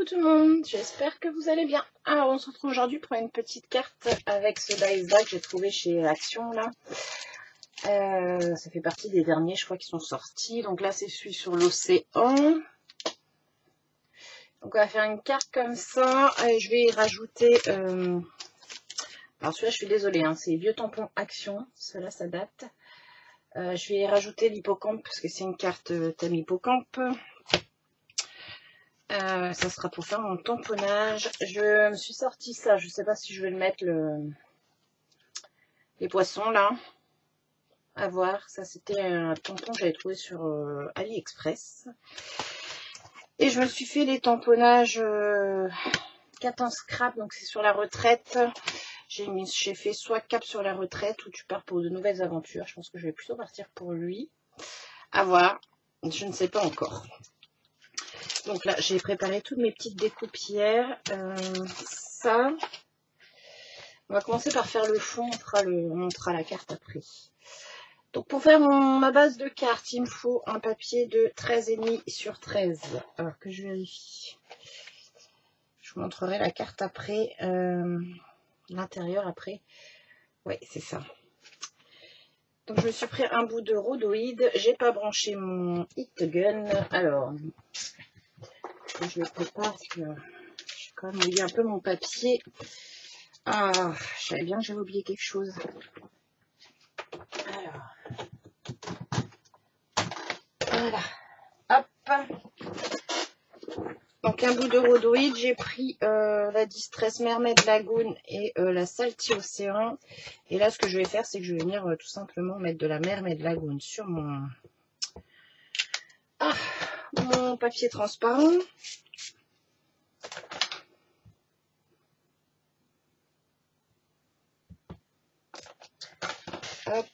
Coucou tout le monde, j'espère que vous allez bien. Alors on se retrouve aujourd'hui pour une petite carte avec ce dice que j'ai trouvé chez Action là. Ça fait partie des derniers je crois qui sont sortis. Donc là c'est celui sur l'océan. Donc on va faire une carte comme ça et je vais y rajouter... Alors celui-là je suis désolée, hein, c'est vieux tampon Action, cela ça date. Je vais y rajouter l'hippocampe parce que c'est une carte thème hippocampe. Ça sera pour faire mon tamponnage. Je me suis sorti ça. Je sais pas si je vais le mettre les poissons là. À voir. Ça c'était un tampon que j'avais trouvé sur AliExpress. Et je me suis fait les tamponnages 14 scrap. Donc c'est sur la retraite. J'ai fait soit Cap sur la retraite ou tu pars pour de nouvelles aventures. Je pense que je vais plutôt partir pour lui. À voir. Je ne sais pas encore. Donc là, j'ai préparé toutes mes petites découpières. Ça, on va commencer par faire le fond, on montrera la carte après. Donc pour faire ma base de cartes, il me faut un papier de 13,5 sur 13. Alors que je vérifie. Je vous montrerai la carte après. L'intérieur après. Oui, c'est ça. Donc je me suis pris un bout de rhodoïde. J'ai pas branché mon hit gun. Alors... je le prépare parce que j'ai quand même oublié un peu mon papier. Ah, je savais bien que j'avais oublié quelque chose. Alors, voilà. Hop. Donc un bout de rhodoïde, j'ai pris la Distress Mermaid Lagoon et la Salty Océan. Et là, ce que je vais faire, c'est que je vais venir tout simplement mettre de la Mermaid Lagoon sur mon papier transparent. Hop.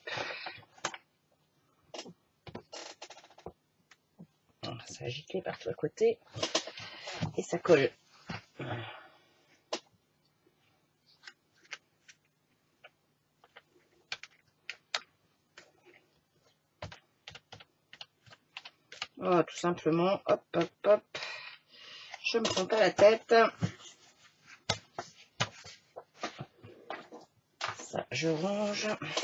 Ça agite partout à côté. Et ça colle. Voilà, tout simplement. Hop, hop, hop. Je me prends pas la tête. Ça, je range.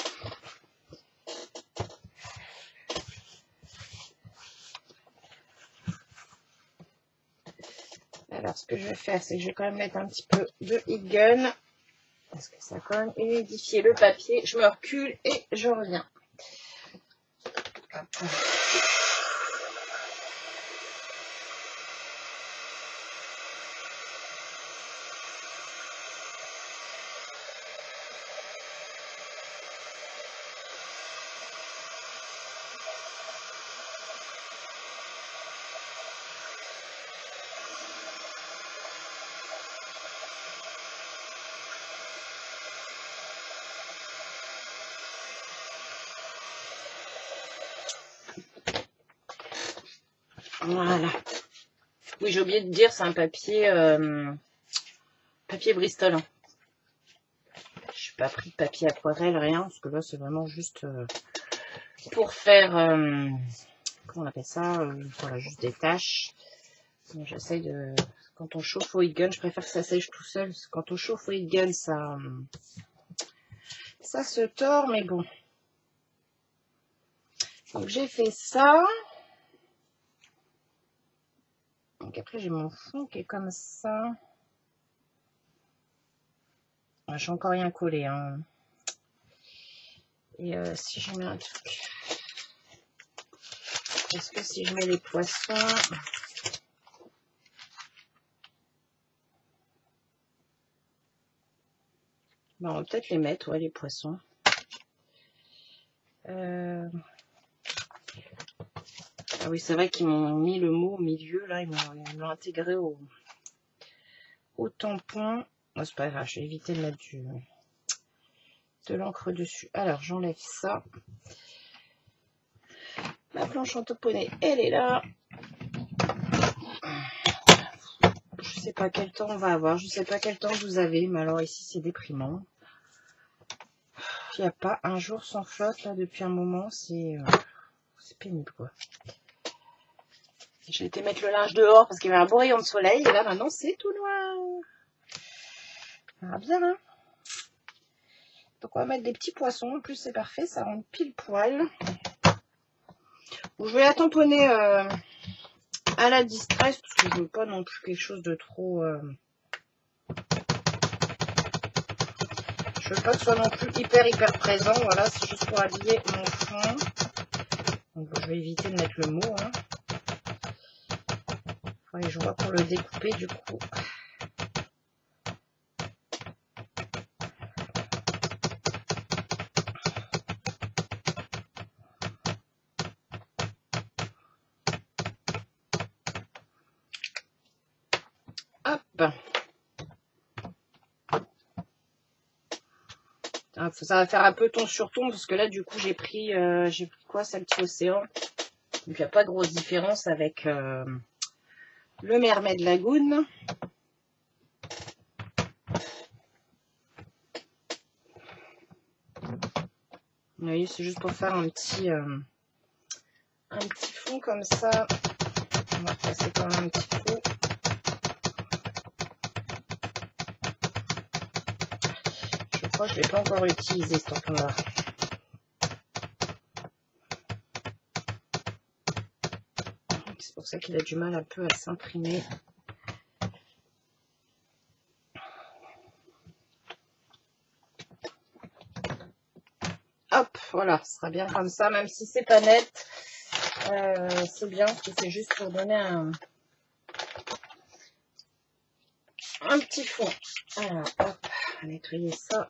Alors, ce que je vais faire, c'est que je vais quand même mettre un petit peu de heat gun. Parce que ça a quand même humidifié le papier. Je me recule et je reviens. Hop. Voilà. Oui, j'ai oublié de dire, c'est un papier papier Bristol. Hein. Je n'ai pas pris de papier aquarelle, rien, parce que là, c'est vraiment juste pour faire, comment on appelle ça, voilà, juste des taches. J'essaye de, quand on chauffe au heat gun, je préfère que ça sèche tout seul, parce que quand on chauffe au heat gun, ça se tord, mais bon. Donc j'ai fait ça. Donc après j'ai mon fond qui est comme ça. J'ai encore rien collé. Hein. Et si je mets un truc. Est-ce que si je mets les poissons. Bon, on va peut-être les mettre, ouais, les poissons. Ah oui, c'est vrai qu'ils m'ont mis le mot au milieu, là, ils m'ont intégré au tampon. Oh, c'est pas grave, je vais éviter de mettre de l'encre dessus. Alors, j'enlève ça. Ma planche en tamponnée, elle est là. Je sais pas quel temps on va avoir, je sais pas quel temps vous avez, mais alors ici, c'est déprimant. Il n'y a pas un jour sans flotte, là, depuis un moment, c'est pénible, quoi. J'ai été mettre le linge dehors parce qu'il y avait un beau rayon de soleil. Et là, maintenant, c'est tout noir. Ça va bien, hein? Donc, on va mettre des petits poissons. En plus, c'est parfait. Ça rentre pile poil. Donc, je vais la tamponner à la distress parce que je veux pas non plus quelque chose de trop... Je veux pas que ce soit non plus hyper présent. Voilà, c'est juste pour habiller mon fond. Donc, je vais éviter de mettre le mot. Hein. Et je vois pour le découper du coup. Hop. Ça va faire un peu ton sur ton parce que là du coup j'ai pris quoi, celle petit océan. Donc il n'y a pas de grosse différence avec le Mermaid Lagoon. Vous voyez, c'est juste pour faire un petit fond comme ça. On va passer quand même un petit peu. Je crois que je ne l'ai pas encore utilisé ce tampon-là. C'est pour ça qu'il a du mal un peu à s'imprimer. Hop, voilà, ce sera bien comme ça, même si c'est pas net. C'est bien, c'est juste pour donner un petit fond. Alors, hop, on va nettoyer ça.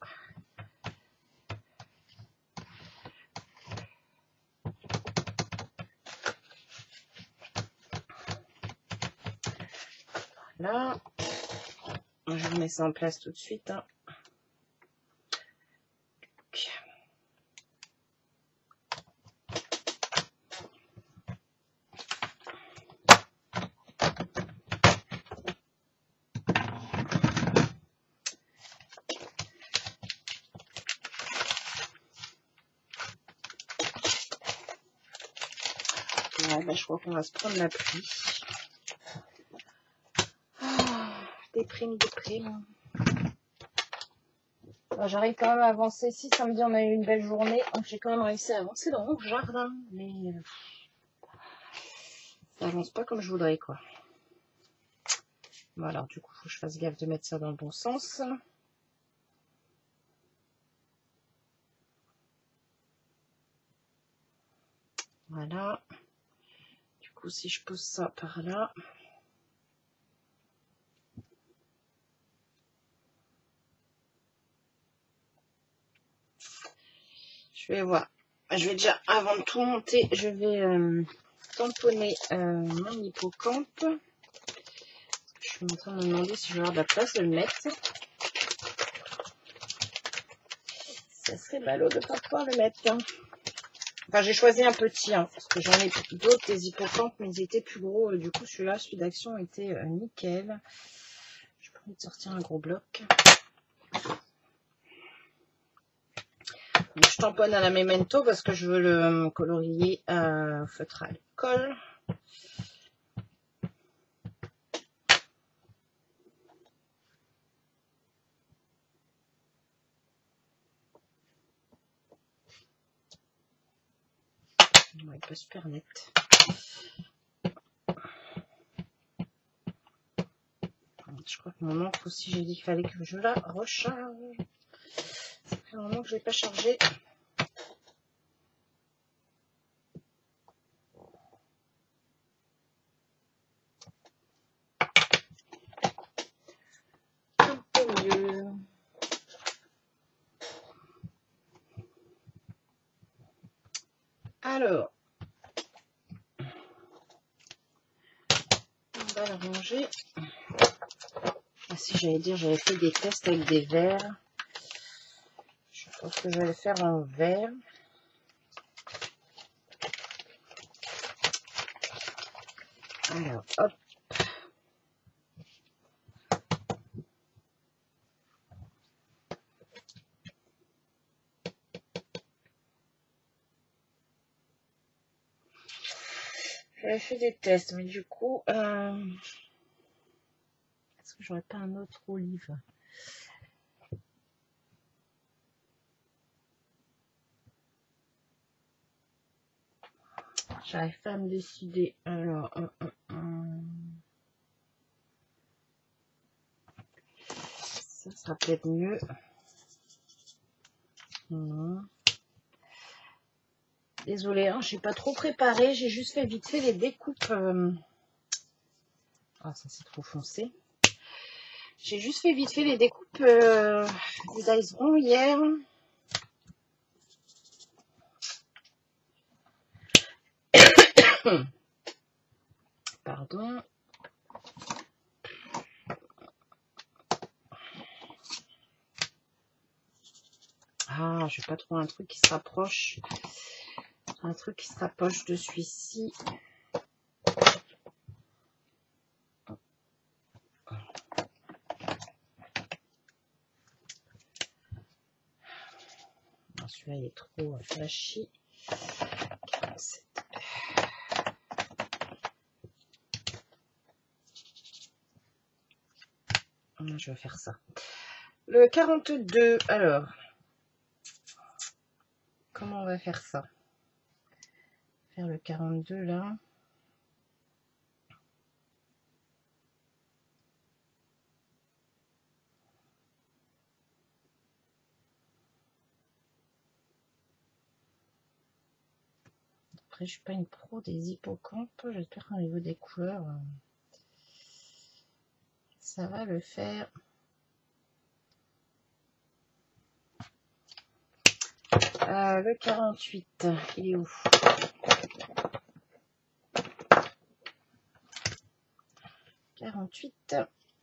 Là, je vous mets ça en place tout de suite. Hein. Ouais, bah, je crois qu'on va se prendre la pluie. Déprime. J'arrive quand même à avancer. Si samedi on a eu une belle journée, j'ai quand même réussi à avancer dans mon jardin. Mais ça avance pas comme je voudrais, quoi. Bon, alors du coup, il faut que je fasse gaffe de mettre ça dans le bon sens. Voilà. Du coup, si je pose ça par là. Je vais voir. Je vais déjà, avant de tout monter, je vais tamponner mon hippocampe. Je suis en train de me demander si je vais avoir de la place de le mettre. Ça serait ballot de ne pas pouvoir le mettre. Hein. Enfin, j'ai choisi un petit, hein, parce que j'en ai d'autres, des hippocampes, mais ils étaient plus gros. Du coup, celui-là, celui d'Action était nickel. Je peux de sortir un gros bloc. Donc, je tamponne à la Memento parce que je veux le colorier au feutre à alcool. Ouais, pas super net. Je crois que mon encre aussi, j'ai dit qu'il fallait que je la recharge. Ça fait un moment que je ne l'ai pas chargé. Un peu mieux. Alors, on va la ranger. Ah, si j'allais dire, j'avais fait des tests avec des verres. Je pense que je vais le faire en verre. Alors, hop. J'avais fait des tests, mais du coup, est-ce que j'aurais pas un autre olive? J'arrive pas à me décider. Alors, ça sera peut-être mieux. Non. Désolée, hein, j'ai pas trop préparé. J'ai juste fait vite fait les découpes. Ah, ça c'est trop foncé. J'ai juste fait vite fait les découpes des dice ronds hier. Pardon. Ah, je vais pas trouver un truc qui se rapproche. Un truc qui se rapproche de celui-ci. Celui-là, il est trop flashy. 47. Je vais faire ça. Le 42, alors. Comment on va faire ça? Faire le 42 là. Après, je suis pas une pro des hippocampes. J'espère qu'au niveau des couleurs, ça va le faire. Le 48, il est où? 48.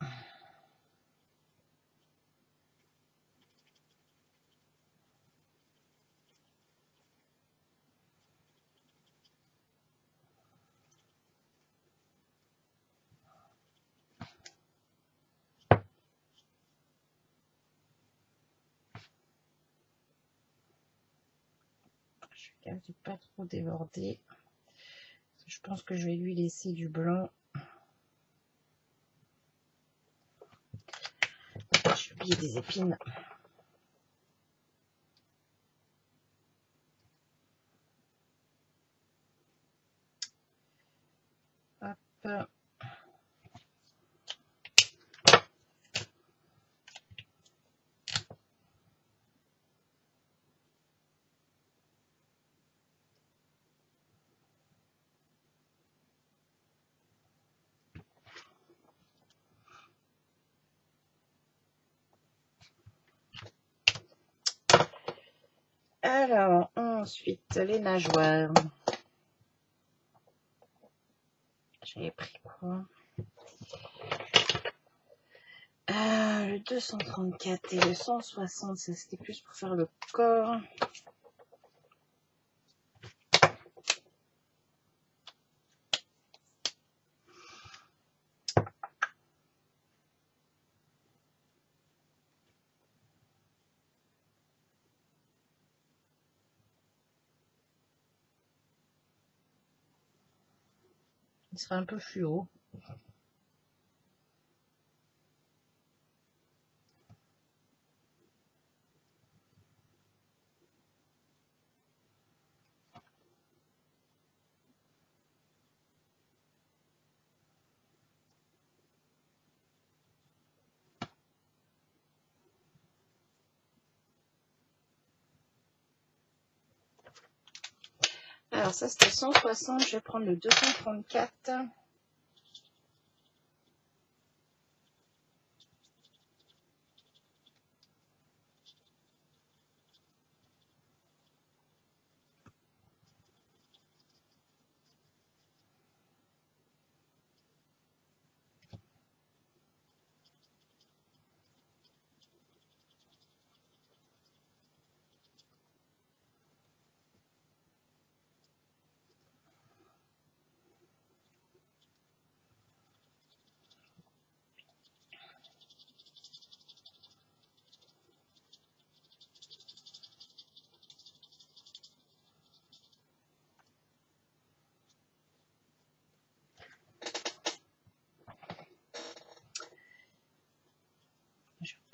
Je vais quand même pas trop déborder. Je pense que je vais lui laisser du blanc. J'ai oublié des épines. Hop. Alors, ensuite, les nageoires. J'avais pris quoi? Le 234 et le 160, ça c'était plus pour faire le corps. Il sera un peu fluo. Alors ça c'était 160, je vais prendre le 234.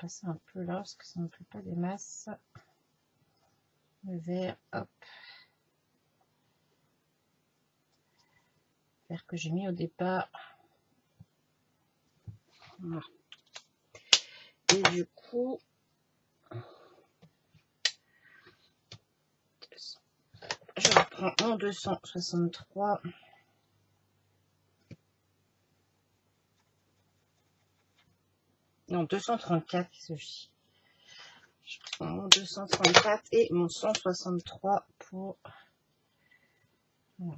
passer un peu là, parce que ça ne me fait pas des masses. Le vert, hop. Le vert que j'ai mis au départ. Voilà. Et du coup, je reprends mon 263. Non, 234, qu'est-ce que je dis? Je prends mon 234 et mon 163 pour... Voilà.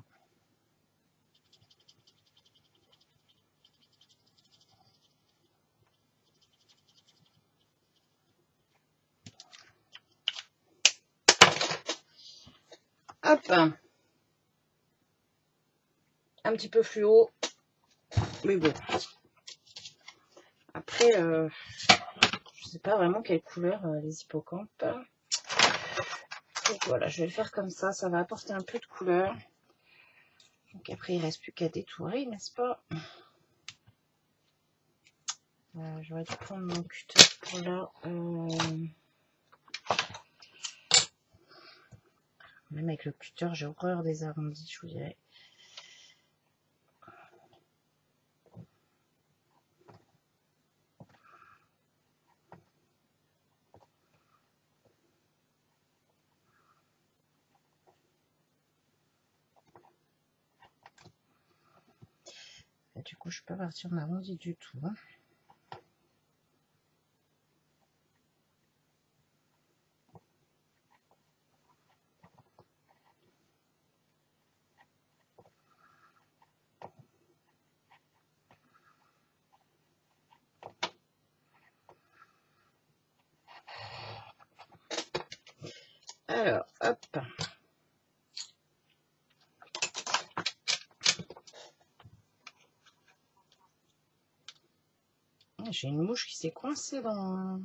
Hop. Un petit peu fluo. Mais bon. Après, je sais pas vraiment quelle couleur les hippocampes. Donc voilà, je vais le faire comme ça. Ça va apporter un peu de couleur. Donc après, il ne reste plus qu'à détourer, n'est-ce pas? J'aurais dû prendre mon cutter pour là. Même avec le cutter, j'ai horreur des arrondis, je vous dirais. Et du coup, je ne peux pas partir en arrondi du tout. Hein. Alors, hop. J'ai une mouche qui s'est coincée dans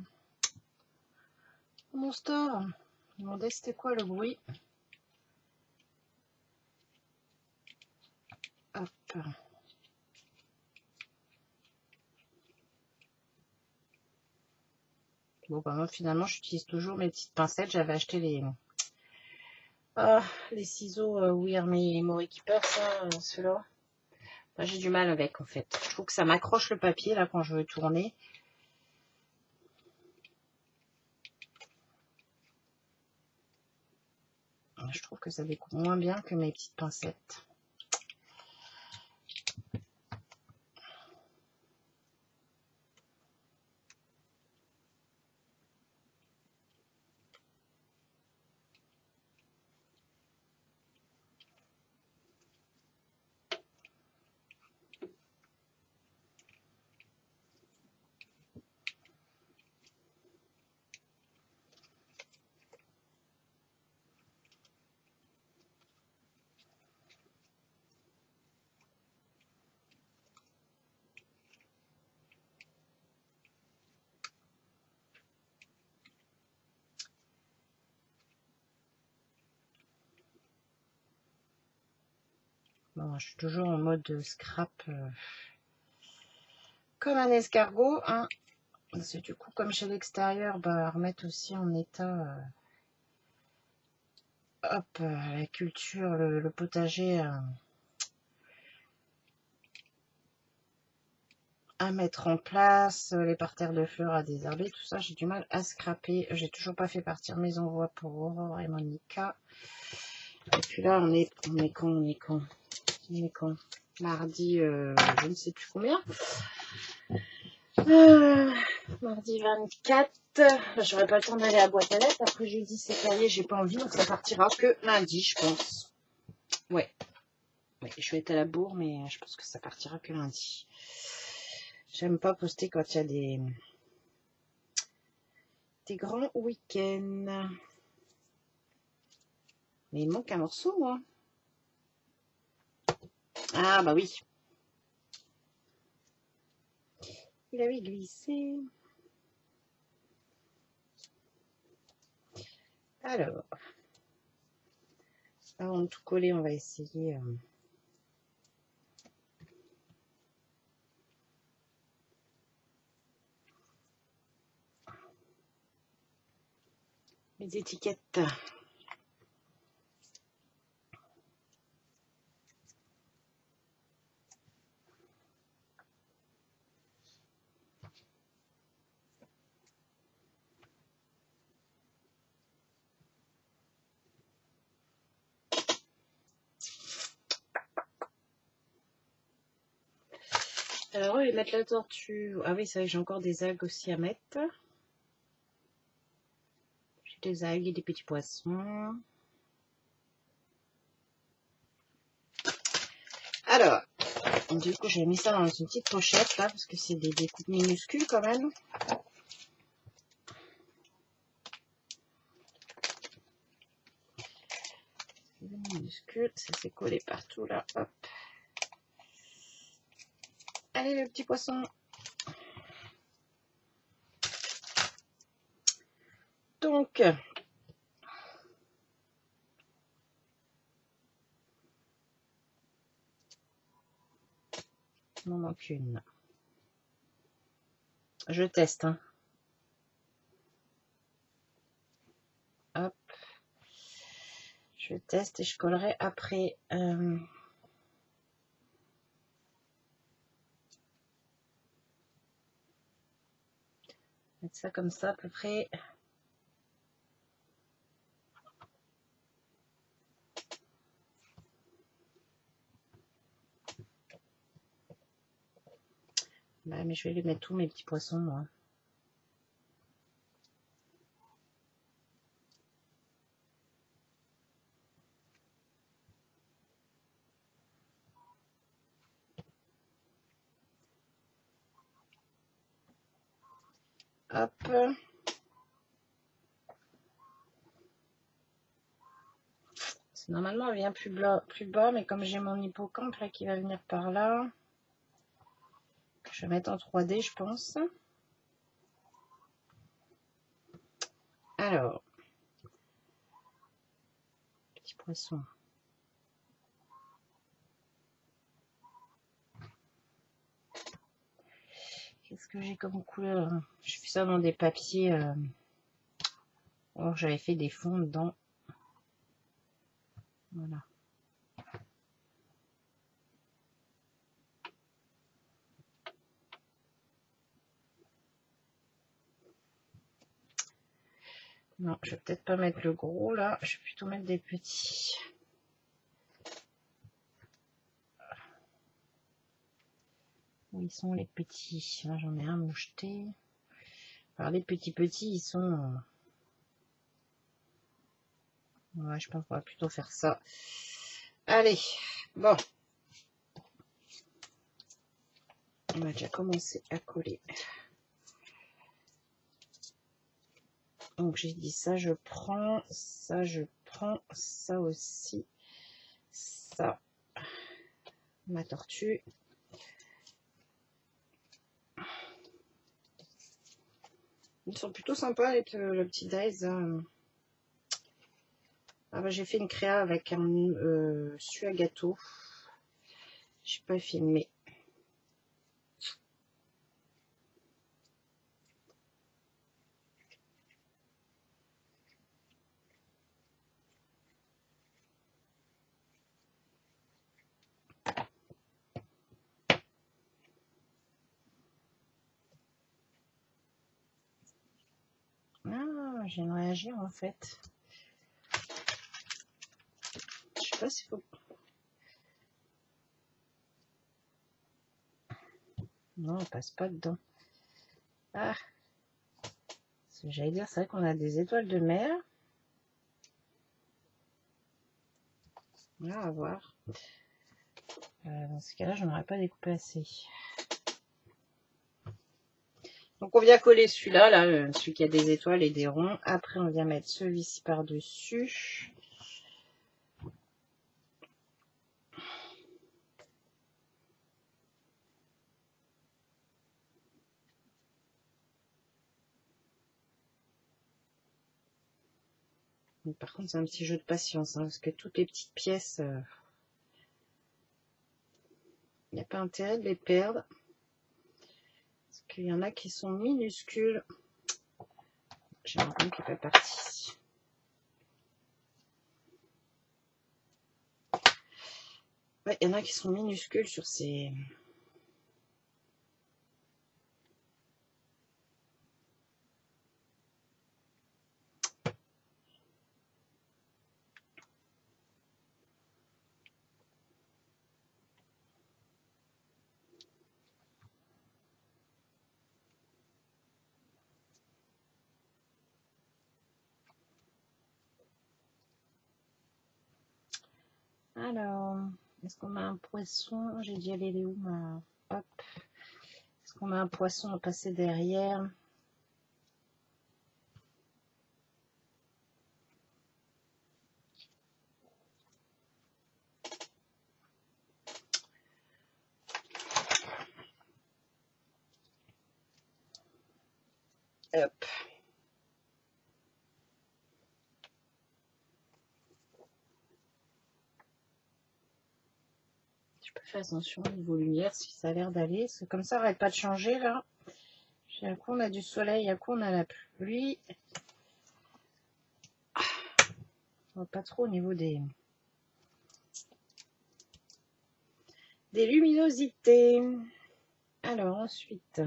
mon store. Je me demandais c'était quoi le bruit. Hop. Bon, bah moi, finalement, j'utilise toujours mes petites pincettes. J'avais acheté les ciseaux Wear Memory Keeper, ça, ceux-là. Moi, j'ai du mal avec, en fait. Je trouve que ça m'accroche le papier, là, quand je veux tourner. Je trouve que ça découpe moins bien que mes petites pincettes. Bon, je suis toujours en mode scrap, comme un escargot. Hein. Parce que du coup, comme chez l'extérieur, bah, remettre aussi en état la culture, le potager à mettre en place, les parterres de fleurs à désherber, tout ça, j'ai du mal à scraper. J'ai toujours pas fait partir mes envois pour Aurore et Monica. Et puis là, on est quand mardi, je ne sais plus combien. Mardi 24. J'aurai pas le temps d'aller à la boîte à lettres. Après jeudi, c'est férié, j'ai pas envie, donc ça partira que lundi, je pense. Ouais. Je vais être à la bourre, mais je pense que ça partira que lundi. J'aime pas poster quand il y a des grands week-ends. Mais il manque un morceau, moi. Ah, bah oui. Il avait glissé. Alors, avant de tout coller, on va essayer... les étiquettes. Alors, on va mettre la tortue. Ah oui, c'est vrai que j'ai encore des algues aussi à mettre. J'ai des algues et des petits poissons. Alors, du coup, j'ai mis ça dans une petite pochette là, parce que c'est des découpes minuscules quand même. Minuscules, ça s'est collé partout là. Hop. Allez, le petit poisson. Donc, il m'en manque une. Je teste. Hein. Hop. Je teste et je collerai après. Mettre ça comme ça à peu près. Bah, mais je vais lui mettre tous mes petits poissons, moi. Hop. Normalement, elle vient plus bas, mais comme j'ai mon hippocampe là qui va venir par là, je vais mettre en 3D, je pense. Alors, petit poisson. Qu'est-ce que j'ai comme couleur? Je fais ça dans des papiers. Alors, j'avais fait des fonds dedans. Voilà. Non, je vais peut-être pas mettre le gros là. Je vais plutôt mettre des petits. Où ils sont les petits? Là, j'en ai un moucheté. Alors, les petits, ils sont... Ouais, je pense qu'on va plutôt faire ça. Allez, bon. On va déjà commencer à coller. Donc, j'ai dit ça, je prends ça aussi. Ça, ma tortue. Ils sont plutôt sympas, le petit dies. Ah bah, j'ai fait une créa avec un su à gâteau. Je n'ai pas filmé. Ah, j'ai une réagir en fait. Je sais pas s'il faut... Non, on passe pas dedans. Ah, j'allais dire, c'est vrai qu'on a des étoiles de mer. Là, à voir. Dans ce cas-là, je n'aurais pas découpé assez. Donc, on vient coller celui-là, là, celui qui a des étoiles et des ronds. Après, on vient mettre celui-ci par-dessus. Par contre, c'est un petit jeu de patience, hein, parce que toutes les petites pièces, il n'y a pas intérêt de les perdre. Parce qu'il y en a qui sont minuscules. J'ai un qui n'est pas parti. Ouais, il y en a qui sont minuscules sur ces... Alors, est-ce qu'on a un poisson? J'ai dit, elle est où ma... Hop. Est-ce qu'on a un poisson à passer derrière? Hop. Je peux faire attention au niveau lumière si ça a l'air d'aller. C'est comme ça, arrête pas de changer là. Un coup on a du soleil, un coup on a la pluie. Pas trop au niveau des luminosités. Alors ensuite,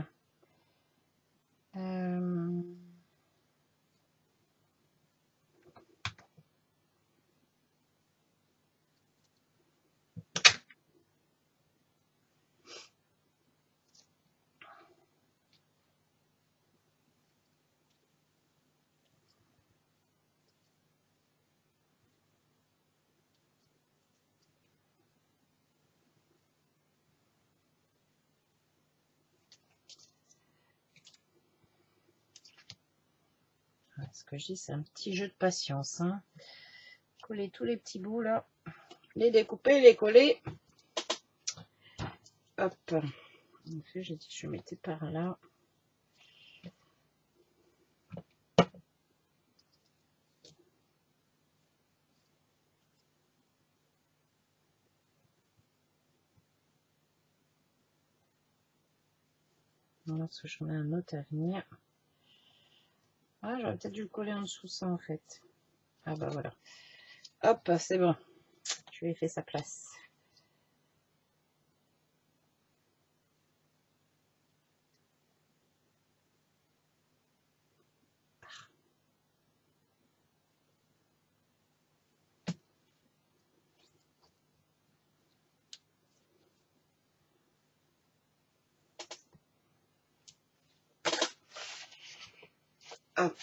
ce que je dis, c'est un petit jeu de patience. Hein. Coller tous les petits bouts là, les découper, les coller. Hop. En fait, j'ai dit que je mettais par là. Parce que j'en ai un autre à venir. Ah, j'aurais peut-être dû le coller en dessous ça en fait. Ah bah voilà. Hop, c'est bon. Je lui ai fait sa place. Hop.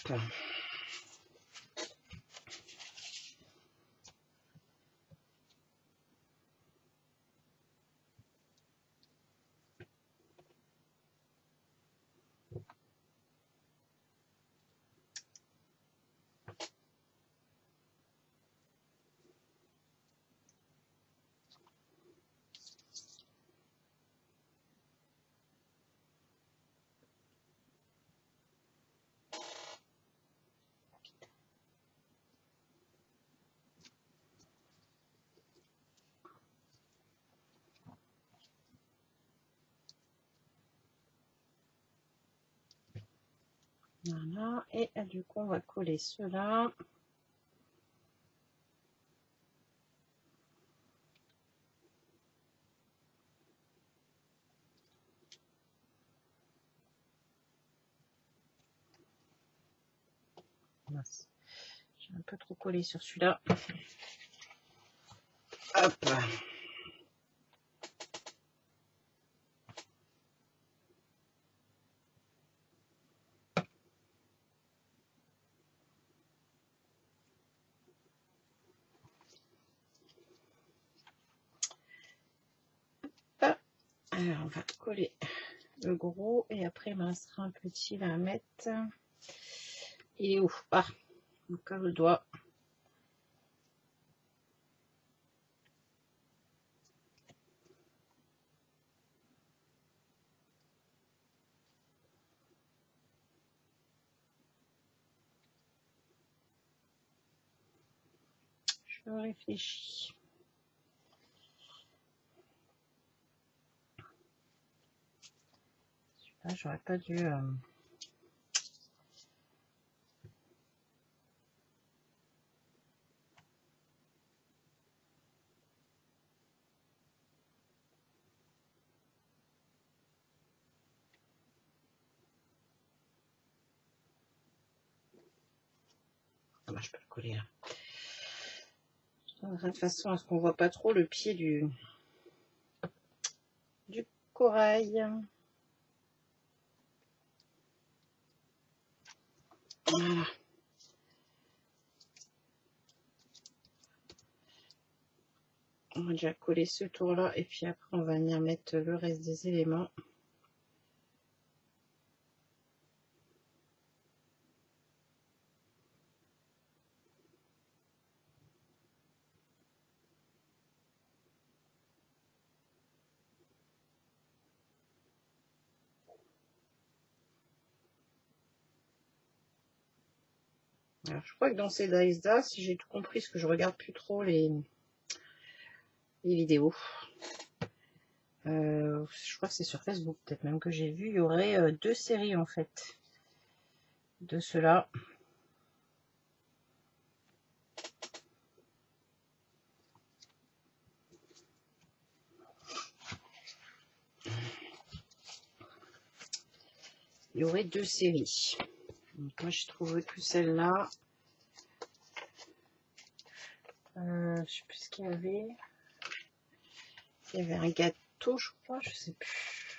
Voilà, et du coup on va coller cela. J'ai un peu trop collé sur celui-là. Hop. Alors on va coller le gros et après il me restera un petit là à mettre. Il est où? Ah, on colle le doigt. Je réfléchis. Là j'aurais pas dû... moi je peux le coller là. De façon à ce qu'on voit pas trop le pied du corail. Voilà. On va déjà coller ce tour là et puis après on va venir mettre le reste des éléments. Alors, je crois que dans ces dies là, si j'ai tout compris, parce que je regarde plus trop les vidéos, je crois que c'est sur Facebook peut-être même que j'ai vu, il y aurait 2 séries en fait de cela. Il y aurait 2 séries. Donc, moi j'ai trouvé que celle-là. Je sais plus ce qu'il y avait. Il y avait un gâteau, je crois, je sais plus.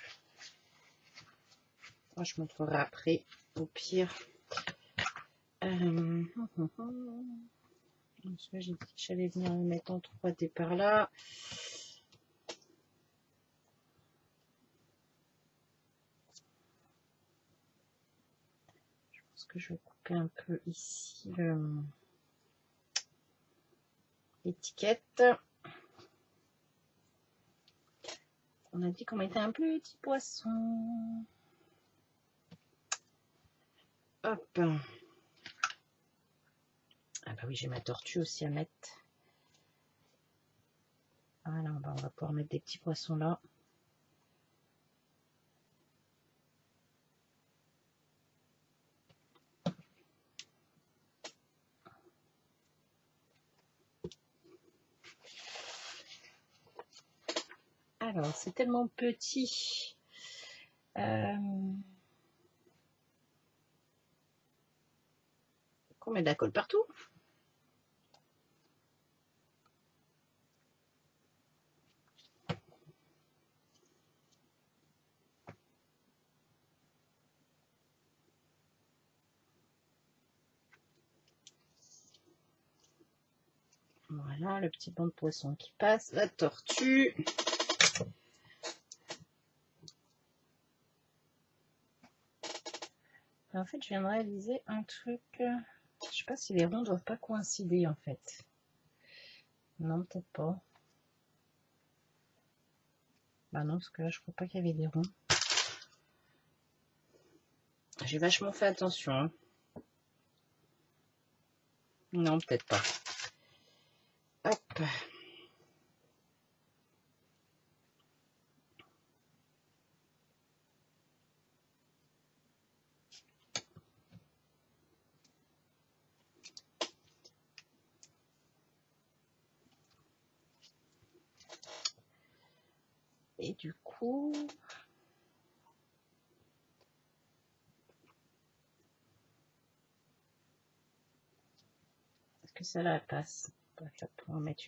Moi, je montrerai après, au pire. J'ai dit que j'allais venir le mettre en 3D par là. Je pense que je vais couper un peu ici l'étiquette. On a dit qu'on mettait un petit poisson. Hop. Ah bah oui, j'ai ma tortue aussi à mettre. Voilà, on va pouvoir mettre des petits poissons là. Alors, c'est tellement petit. Qu'on met de la colle partout. Voilà, le petit banc de poisson qui passe, la tortue. En fait, je viens de réaliser un truc. Je sais pas si les ronds ne doivent pas coïncider en fait. Non, peut-être pas. Bah non, parce que là, je crois pas qu'il y avait des ronds. J'ai vachement fait attention. Hein. Non, peut-être pas. Hop. Et du coup... Est-ce que ça là passe? On va pouvoir mettre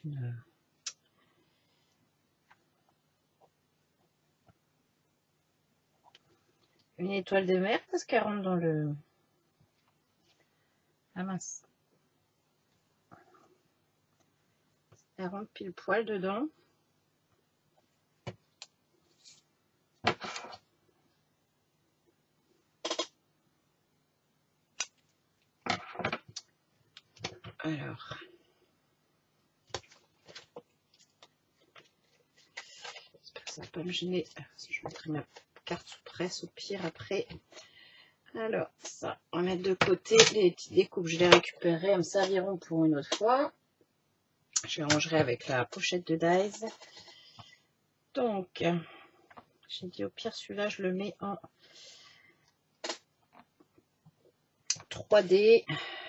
une étoile de mer parce qu'elle rentre dans le... Ah mince. Elle rentre pile poil dedans. Alors... Ça va pas me gêner. Je mettrai ma carte sous presse au pire après. Alors, ça, on va mettre de côté. Les petites découpes, je les récupérerai. Elles me serviront pour une autre fois. Je les rangerai avec la pochette de dies. Donc, j'ai dit au pire, celui-là, je le mets en 3D.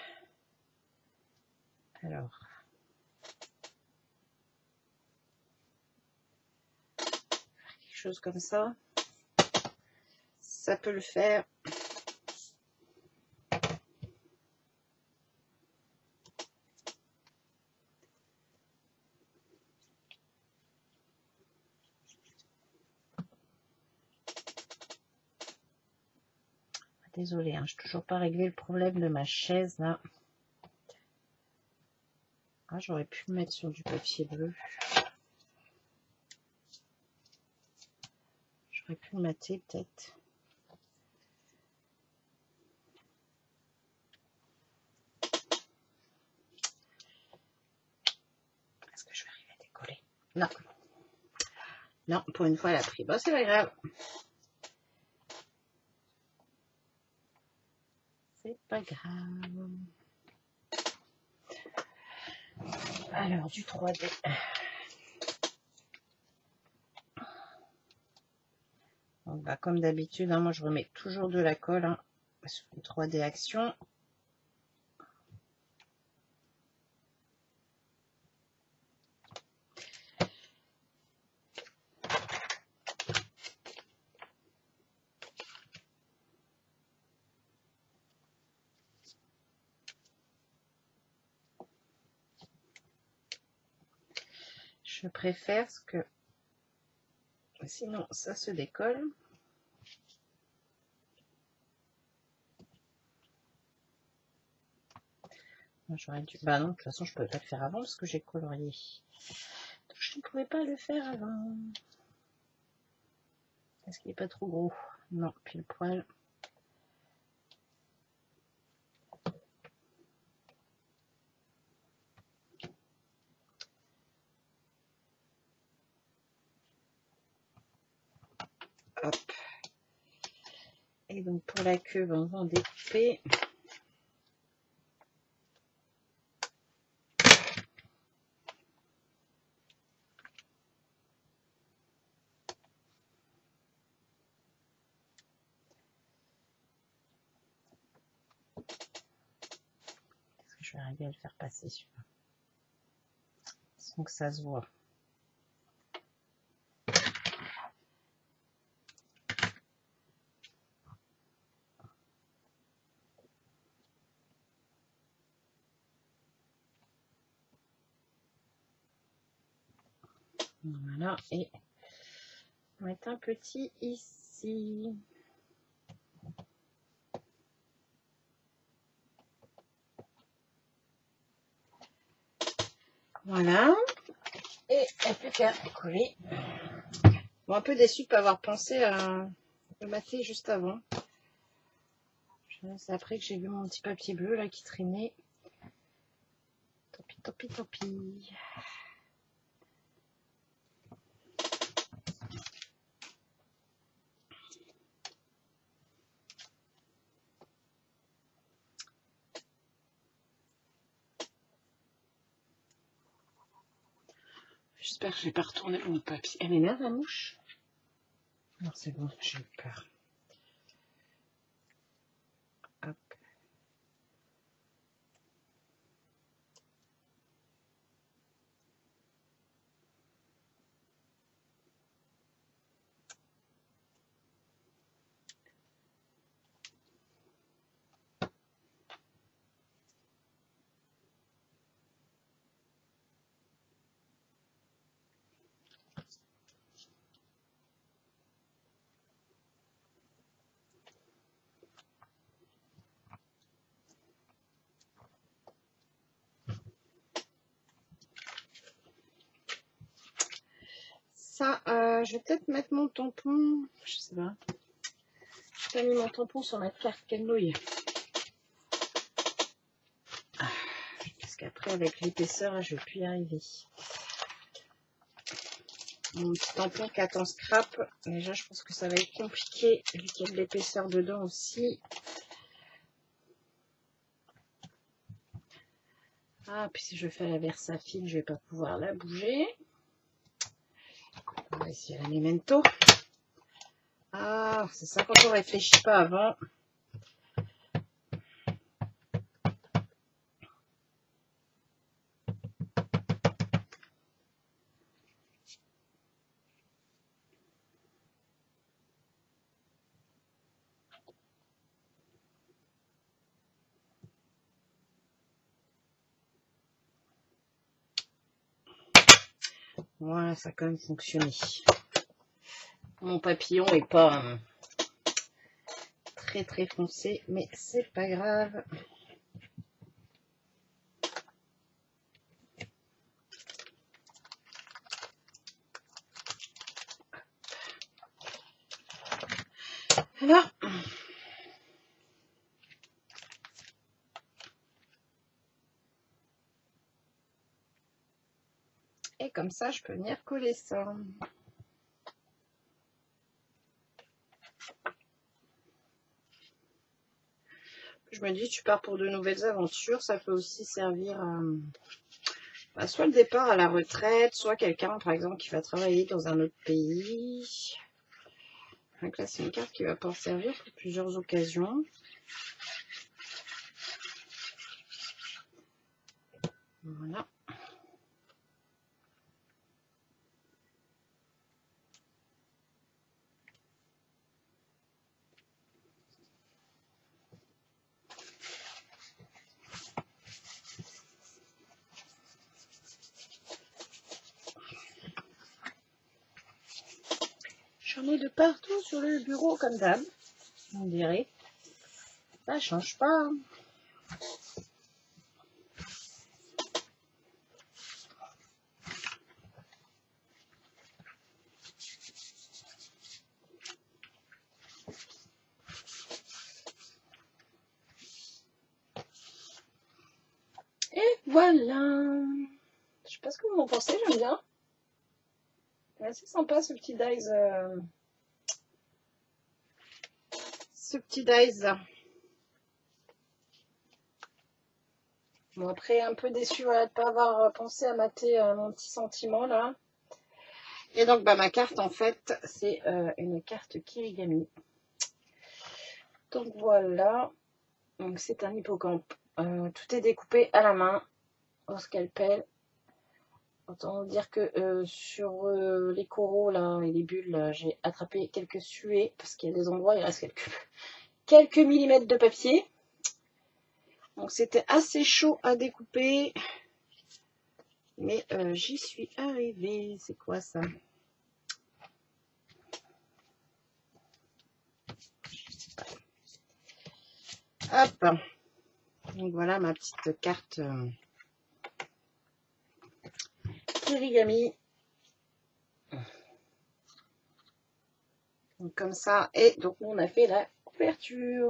Alors, quelque chose comme ça. Ça peut le faire. Désolée, hein, je n'ai toujours pas réglé le problème de ma chaise là. Ah, j'aurais pu le mettre sur du papier bleu. J'aurais pu le mater peut-être. Est-ce que je vais arriver à décoller? Non. Non, pour une fois, elle a pris. Bon, c'est pas grave. C'est pas grave. Alors, du 3D. Donc, bah, comme d'habitude, hein, moi, je remets toujours de la colle hein, sur le 3D Action. Je préfère ce que... Sinon, ça se décolle. J'aurais dû... Bah non, de toute façon, je ne pouvais pas le faire avant parce que j'ai colorié. Donc, je ne pouvais pas le faire avant. Est-ce qu'il n'est pas trop gros? Non, pile poil. Hop. Et donc, pour la queue, on va en découper. Je vais arriver à le faire passer celui-là. Sans que ça se voit. Voilà, et on va mettre un petit ici. Voilà. Et il n'y a plus qu'à coller. Bon, un peu déçue de ne pas avoir pensé à le mater juste avant. C'est après que j'ai vu mon petit papier bleu là qui traînait. Tant pis, tant pis, tant pis. J'espère que je vais pas retourner mon papier. Elle est là, la mouche? Non, c'est bon, j'ai eu peur. Hop. Ça, je vais peut-être mettre mon tampon. Je sais pas. Je pas mis mon tampon sur ma carte canouille. Parce qu'après, avec l'épaisseur, je vais plus y arriver. Mon petit tampon 4 en scrap. Déjà, je pense que ça va être compliqué vu qu'il y a de l'épaisseur dedans aussi. Ah, puis si je fais la Versafil, je vais pas pouvoir la bouger. On va essayer la Memento. Ah, c'est ça quand on réfléchit pas avant. Voilà, ça a quand même fonctionné. Mon papillon est pas très foncé, mais c'est pas grave. Alors, et comme ça, je peux venir coller ça. Je me dis, tu pars pour de nouvelles aventures, ça peut aussi servir à soit le départ à la retraite, soit quelqu'un, par exemple, qui va travailler dans un autre pays. Donc là, c'est une carte qui va pouvoir servir pour plusieurs occasions. Voilà. J'en ai de partout sur le bureau, comme d'hab. On dirait. Ça change pas. Et voilà. Je sais pas ce que vous en pensez, j'aime bien. C'est assez sympa ce petit dies. Ce petit dies. Bon, après, un peu déçu voilà, de ne pas avoir pensé à mater mon petit sentiment là. Et donc, bah, ma carte, en fait, c'est une carte Kirigami. Donc, voilà. Donc, c'est un hippocampe. Tout est découpé à la main, au scalpel. Autant dire que sur les coraux là et les bulles, j'ai attrapé quelques suées parce qu'il y a des endroits, il reste quelques millimètres de papier. Donc, c'était assez chaud à découper. Mais j'y suis arrivée. C'est quoi ça? Hop. Donc voilà ma petite carte Kirigami. Donc comme ça. Et donc on a fait la couverture.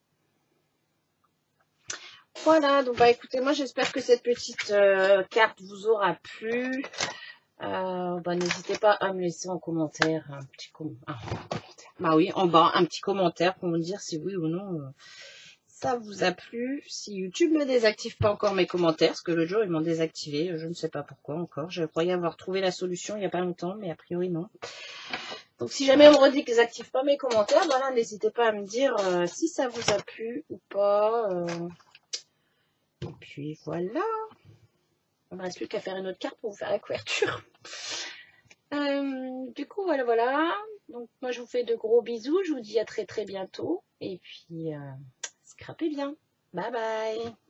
Voilà. Donc bah écoutez, moi j'espère que cette petite carte vous aura plu. Bah, n'hésitez pas à me laisser en commentaire un petit commentaire. Bah oui, en bas, un petit commentaire pour me dire si oui ou non ça vous a plu. Si YouTube ne désactive pas encore mes commentaires, parce que l'autre jour ils m'ont désactivé, je ne sais pas pourquoi encore. Je croyais avoir trouvé la solution il n'y a pas longtemps, mais a priori non. Donc si jamais on me redit qu'ils n'activent pas mes commentaires, voilà, n'hésitez pas à me dire si ça vous a plu ou pas. Et puis voilà. Il ne me reste plus qu'à faire une autre carte pour vous faire la couverture. Du coup, voilà. Donc moi je vous fais de gros bisous. Je vous dis à très bientôt. Et puis, scrapez bien. Bye bye.